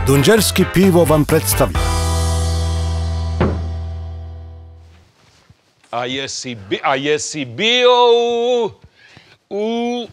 Dunđerski pivo vam predstavlja. A jesi bio u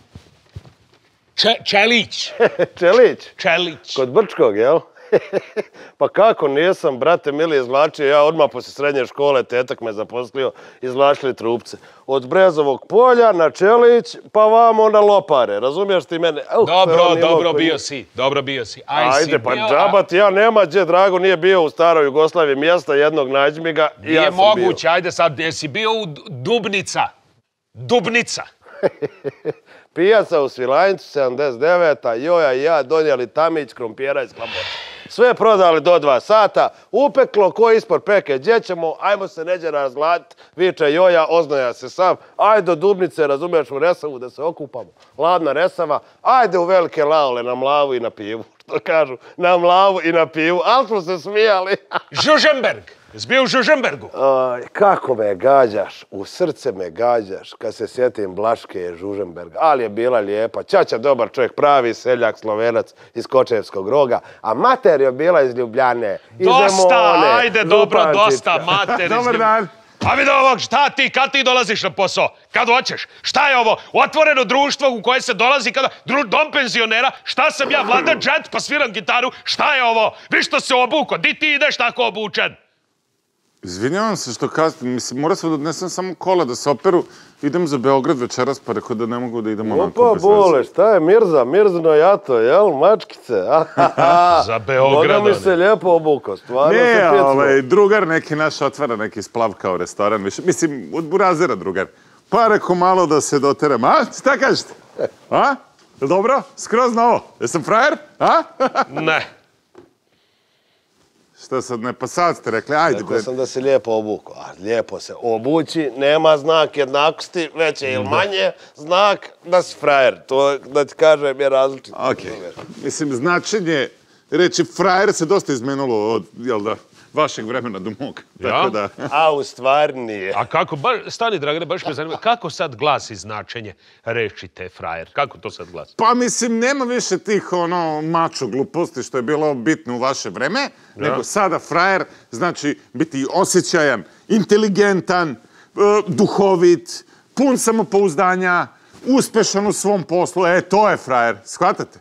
Čelić? Čelić? Čelić. Kod Brčkog, jel? Pa kako nisam, brate mili, izvlačio ja odmah posle srednje škole, tetak me zaposlio, izvlačili trupce. Od Brezovog polja na Čelić, pa vamo na Lopare, razumiješ ti mene? Dobro bio si. Ajde, pa džabat, ja nema gdje, Drago nije bio u staroj Jugoslaviji, mjesta jednog nađi mi ga i ja sam bio. Nije moguće, ajde sad, jesi bio u Dubnica? Dubnica. Pijaca u Svilajncu, 79-a, Joja i ja donijeli tamić, krompijera iz Klaboca. Sve prodali do 2 sata, upeklo, ko ispod peke, gdje ćemo, ajmo se neđe razgladiti, viče Joja, oznoja se sam, ajde do Dubnice, razumiješ, u Resavu da se okupamo, ladna Resava, ajde u velike laole na mlavu i na pivu, što kažu, na mlavu i na pivu, ali smo se smijali. Žužemberg, jesi bio u Žužembergu? Kako me gađaš, u srce me gađaš, kad se sjetim Blaške Žužemberga, ali je bila lijepa, ćaća dobar čovjek, pravi seljak, Slovenac iz Kočevskog Roga, a mater je bila iz Ljubljane, iz Zemone, ajde, dobro, dosta, mater. Dobar dan. A vidi ovog, šta ti, kad ti dolaziš na posao? Kad hoćeš? Šta je ovo? Otvoreno društvo u koje se dolazi kada... Dom penzionera? Šta sam ja, Vladan Džet, pa sviram gitaru? Šta je ovo? Vi što se obuko? Di ti ideš tako obučen? Izvinjavam se što kasnim, mislim, mora se da odnesem samo kola da se operu, idem za Beograd večeras, pa rekao da ne mogu da idem onako bez veze. Opa, bole, šta je Mirzino jato, jel, mačkice? Za Beograd. Boga mi se lijepo obuko, stvarno se Ne, pjecno. drugar neki naš otvara neki splav kao restoran, više, mislim, od burazera drugar. Pa rekao malo da se doteram, a? Šta kažete? A? Dobro? Skroz novo. Jesam frajer? A? Ne. Šta sad ne, pa sad ste rekli, ajde. Rekao sam da se lijepo obuko, a lijepo se obući, nema znak jednakosti, veće ili manje znak da si frajer. To, da ti kažem, je različito. Okej. Mislim, značenje reći frajer se dosta izmenilo od, jel da, vašeg vremena do mog. Tako da... A u stvari nije. A kako, stani Dragane, baš me zanima, kako sad glasi značenje reči te frajer? Kako to sad glasi? Pa mislim, nema više tih mačo gluposti što je bilo bitno u vaše vreme, nego sada frajer znači biti osjećajan, inteligentan, duhovit, pun samopouzdanja, uspešan u svom poslu. To je frajer. Shvatate?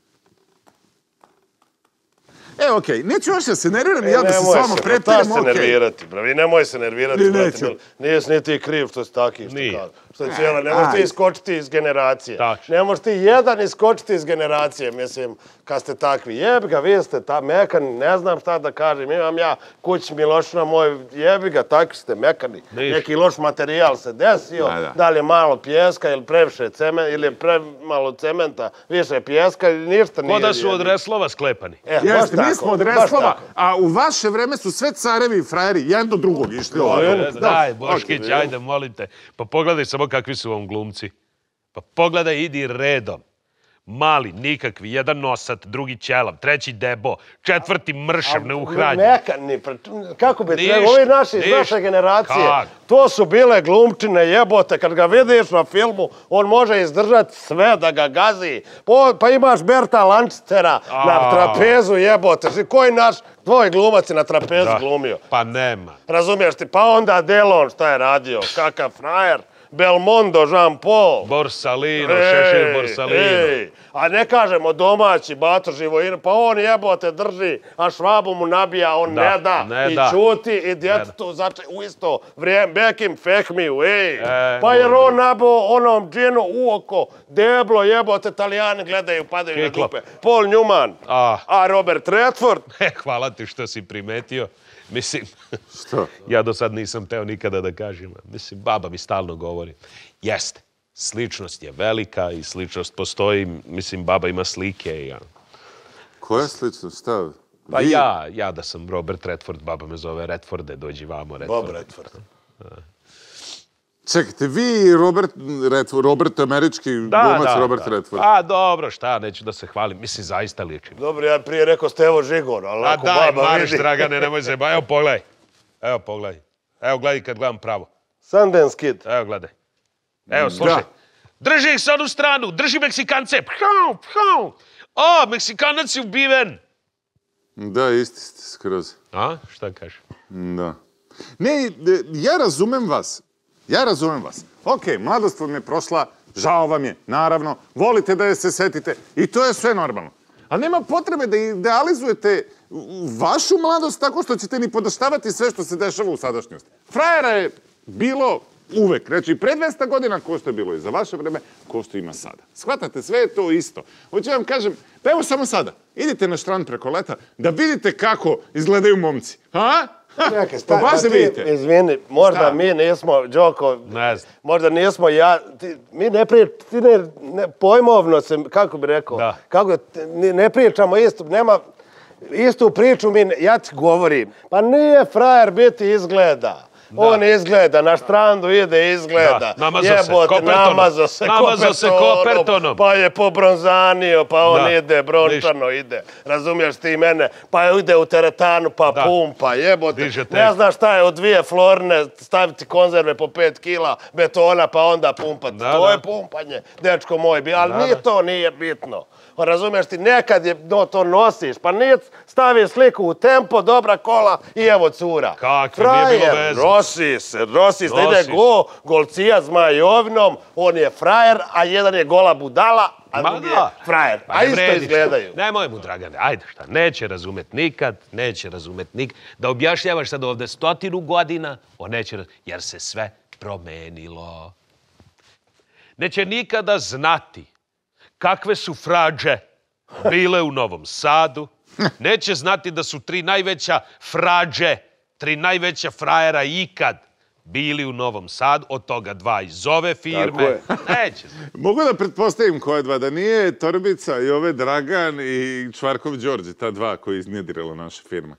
Okej, neću još da se nerviram, ja da se s vama prepiram, okej. Nemoj se nervirati, bravi, nemoj se nervirati, brate. Nijesi ni ti kriv što si taki, što kažu. Što je cijela, ne možeš ti iskočiti iz generacije. Ne možeš ti jedan iskočiti iz generacije, mislim, kad ste takvi. Jebi ga, vi ste mekani, ne znam šta da kažem, imam ja kući Milošina moj, jebi ga, takvi ste mekani. Neki loš materijal se desio, da li je malo pjeska ili previše cementa, ili je premalo cementa, više pjeska, ništa nije. Ko da su od reslova sklepani. Jeste, mi smo od reslova, a u vaše vreme su sve carevi i frajeri, jedan do drugog išli ovako. Daj, Boškić, ajde, molim te. Pa pogledaj samo kakvi su vam glumci. Pa pogledaj, idi redom. Mali, nikakvi, jedan nosat, drugi ćelav, treći debo, četvrti mršav, neuhranjen. Mekani, kako bi trebalo, ovi naši iz naše generacije, to su bile glumčine jebote, kad ga vidiš na filmu, on može izdržati sve da ga gazi. Pa imaš Berta Lančitera na trapezu jebote, koji naš tvoj glumac je na trapezu glumio? Pa nema. Razumiješ ti, pa onda Delon šta je radio, kakav frajer. Belmondo, Jean-Paul. Borsalino, Šešir Borsalino. A ne kažemo domaći, Bato Živojin, pa on jebote drži, a Švabu mu nabija, on ne da. I čuti i djetetu u isto vrijeme, Bekim Fehmiju, Pa jer on nabo onom džinu u oko, deblo jebote, Italijani gledaju, padaju na klupe. Paul Newman, a Robert Redford. Hvala ti što si primetio. Mislim, ja do sad nisam teo nikada da kažem. Mislim, baba mi stalno govori. Jeste, sličnost je velika i sličnost postoji. Mislim, baba ima slike. Koja sličnost? Šta? Pa ja da sam Robert Redford, baba me zove Redforde, dođi vamo Redford. Bob Redford. Čekajte, vi Robert američki glumac Robert Redford. A dobro, šta, neću da se hvalim. Mislim, zaista ličim. Dobro, ja prije rekao Stevo Žigor, ali ako baba vidi. A daj, Mariš, Dragane, nemoj se. Evo, pogledaj. Evo, pogledaj. Evo, gledaj kad gledam pravo. Sundance Kid. Evo, gledaj. Evo, slušaj. Drži ih sa onu stranu, drži Meksikance. O, Meksikanac je ubiven. Da, isti ste skroz. A? Šta kažeš? Da. Ne, ja razumem vas. Ok, mladost vam je prošla, žao vam je, naravno, volite da je se setite i to je sve normalno. Ali nema potrebe da idealizujete vašu mladost tako što ćete ni podaštavati sve što se dešava u sadašnjosti. Frajera je bilo uvek, reći, pre 200 godina ko što je bilo i za vaše vreme, ko što ima sada. Shvatate, sve je to isto. Hoću vam kažem, pa evo samo sada, idite na štrand preko leta da vidite kako izgledaju momci. Ha? Čekaj, izvini, možda mi nismo, Đoko, možda nismo mi pojmovno se, kako bi rekao, ne pričamo isto, nema istu priču, ja ti govorim, pa nije frajer biti izgleda. On izgleda, na štrandu ide izgleda. Namazo se kopertonom. Pa je pobronzanio, pa on ide, brončano ide. Razumiješ ti mene? Pa ide u teretanu, pa pumpa, jebote. Ne znaš šta je od 2 florine staviti konzerve po 5 kila betona, pa onda pumpati. To je pumpanje, dečko moj. Ali to nije bitno. Razumiješ ti, nekad to nosiš, pa nije stavi sliku u tempo, dobra kola i evo cura. Kakve, nije bilo veze. Rosi se, ide golcija zmajovnom, on je frajer, a jedan je gola budala, a drugi je frajer. A isto izgledaju. Nemoj mu, Dragane, ajde šta, neće razumet nikad, da objašnjavaš sad ovde 100 godina, on neće razumet, jer se sve promenilo. Neće nikada znati kakve su frađe bile u Novom Sadu, neće znati da su 3 najveća frađe, 3 najveća frajera ikad bili u Novom Sadu, od toga 2 iz ove firme. Neće znati. Mogu da pretpostavim koje 2, da nije Torbica i ove Dragan i Čvarkov Đorđe, ta 2 koji iznjedirala naše firme?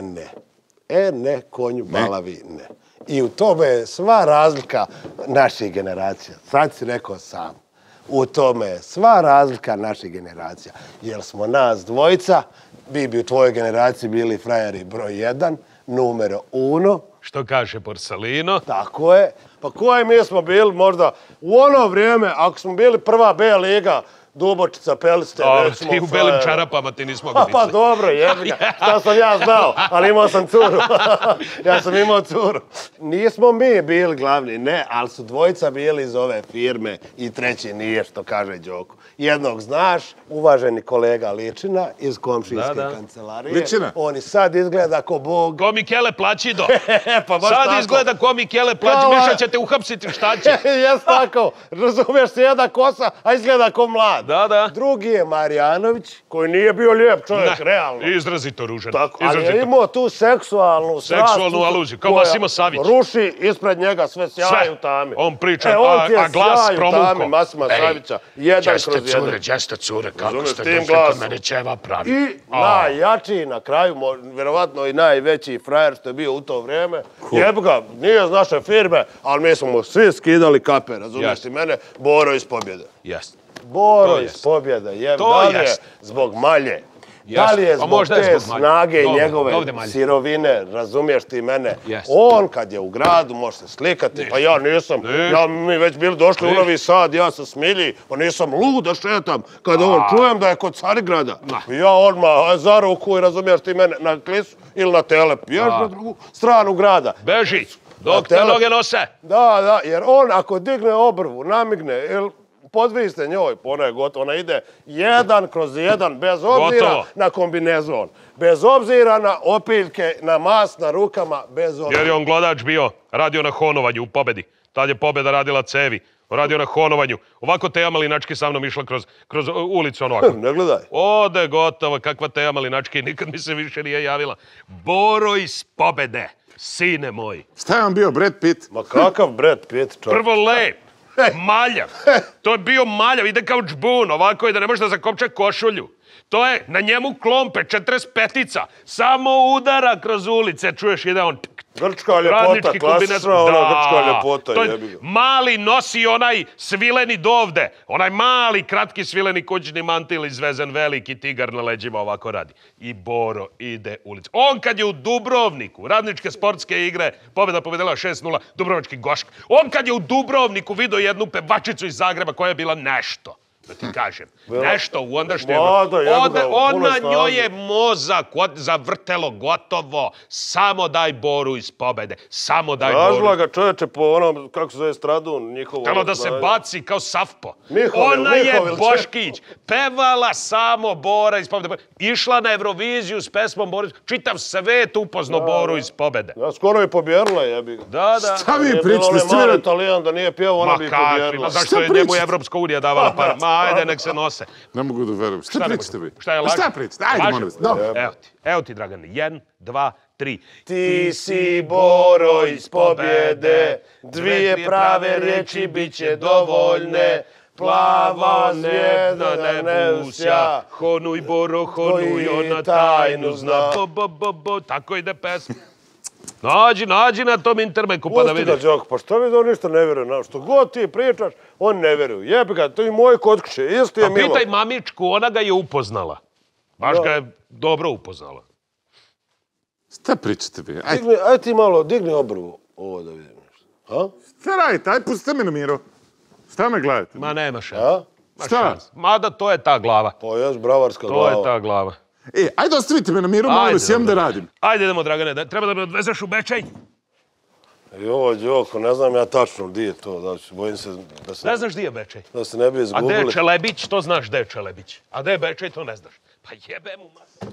Ne, konju balavi, ne. I u tome je sva razlika naših generacija. Sad si rekao sam. U tome je sva razlika naših generacija. Jer smo nas dvojica, bi u tvojoj generaciji bili frajeri broj 1, numero 1. Što kaže Borsalino? Tako je. Pa koji mi smo bili možda u ono vrijeme, ako smo bili prva B liga, Dubočica, Peliste, već smo ti u belim čarapama ti nismo ga Pa dobro, jebi ga. Šta sam ja znao, ali imao sam curu. Ja sam imao curu. Nismo mi bili glavni, ne, ali su dvojica bili iz ove firme i treći nije, što kaže Đoko. Jednog znaš, uvaženi kolega Ličina iz komšijske kancelarije. Ličina? On i sad izgleda ko Bog. Ko Mikele Plačido. Sad izgleda ko Mikele Plačido. Miša će te uhapsiti, šta će? Jes tako. Razumiješ se, jedna kosa, a izgleda ko mlad. Drugi je Marjanović, koji nije bio lijep čovjek, realno. Izrazito ružan. Ali je imao tu seksualnu aluziju, kao Masimo Savić. Ruši ispred njega sve sjaj u tami. On priča, a glas promuko. Masima Savića, jedan kroz jedan. Đesta cure, kako ste došli kod mene ćeva pravi. I najjačiji na kraju, vjerovatno i najveći frajer što je bio u to vrijeme. Jeb ga, nije iz naše firme, ali mi smo mu svi skidali kape, razumiješ ti mene, Boro iz Pobjede. Boro iz Pobjede, da li je zbog malje, da li je zbog te snage i njegove sirovine, razumiješ ti mene, on kad je u gradu može se slikati, pa ja nisam, mi već bili došli u Novi Sad, ja sam Smilji, pa nisam lud da šetam, kad on čujem da je kod Carigrada, ja odmah za ruku i razumiješ ti mene na klisu ili na telep, ješ na drugu stranu grada. Beži, dok te noge nose. Da, jer on ako digne obrvu, namigne ili podviste njoj, ona ide 1 kroz 1, bez obzira na kombinezon, bez obzira na opiljke, na mas, na rukama, bez obzira. Jer je on glodač bio, radio na honovanju u Pobedi. Tad je Pobeda radila cevi, radio na honovanju. Ovako Teja Malinački sa mnom išla kroz ulicu onako. Ne gledaj. Ode gotovo, kakva Teja Malinački, nikad mi se više nije javila. Boro iz Pobede, sine moj. Šta je on bio, Brad Pitt? Ma kakav Brad Pitt, čovjek? Prvo lep. Maljav. To je bio maljav, ide kao džbun, ovako je da ne može da zakopče košulju. To je na njemu klompe, 45-ica, samo udara kroz ulice, čuješ ide on... Grčka ljepota, klasična ona grčka ljepota, jebi ga. Mali nosi onaj svileni dovde, onaj mali kratki svileni kućni mantil izvezen, veliki tigar na leđima ovako radi. I Boro ide ulicu. On kad je u Dubrovniku, Radničke sportske igre, Pobjeda pobedila 6-0, Dubrovački Gošk. On kad je u Dubrovniku vidio jednu pevačicu iz Zagreba koja je bila nešto. da ti kažem. Nešto u ondašnjem... Ona njoj je mozak zavrtelo gotovo. Samo daj Boru iz pobede. Samo daj Boru. Tražila ga čoveče po onom, kako se zove, Stradun, njihovo... Htjelo da se baci kao Safpo. Ona je Boškić. Pevala samo Bora iz pobede. Išla na Euroviziju s pesmom Boru. Čitav svet upoznao Boru iz pobede. Skoro je pobjerila, jebi ga. Da. Šta vi pričate? Mali Italijan da nije pjevao, ona bi pobjerila. Zašto je njemu Evropska unija davala par? Ma, ajde, nek se nose. Ne mogu da verujem. Šta pričate vi? Šta je laž? Šta pričate? Ajde, molim vas. Evo ti, Dragane. 1, 2, 3. Ti si Boro iz pobjede, dvije prave riječi bit će dovoljne. Plava zvijezda ne usja, honuj Boro, honuj, ona tajnu zna. Tako ide pesma. Nađi na tom intermeku pa da vidiš. Pusti ga, Đoko, pa što vi da on ništa ne vjeruje? Što god ti pričaš, on ne vjeruje. Jebi ga, to je moj kod kuće, isto je Milo. Pa pitaj mamičku, ona ga je upoznala. Baš ga je dobro upoznala. Šta pričate vi? Ajde ti malo, digni obrvu ovo da vidim nešto. Šta radite? Ajde, pustite me na miru. Šta me gledate? Ma nema šanse. Šta? Mada to je ta glava. To je bravarska glava. To je ta glava. Ajde ostavite me na miru, malo vas jem da radim. Ajde idemo, Dragane, treba da me odvezeš u Bečej. Jo, Đoko, ne znam ja tačno gdje je to, bojim se da se... Ne znaš gdje je Bečej? Da se ne bi izgubili. A gdje je Čelebić, to znaš gdje je Čelebić. A gdje je Bečej, to ne znaš. Pa jebe mu mas.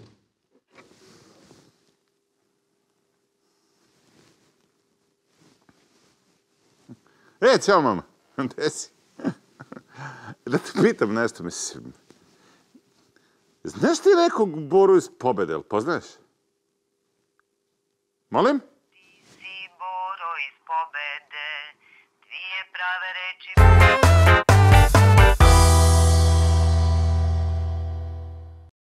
Ćao mama. Gdje si? Da te pitam nešto, mislim. Znaš ti nekog Boru iz pobede, jel poznaješ? Molim? Ti si Boro iz pobede, dvije prave reči...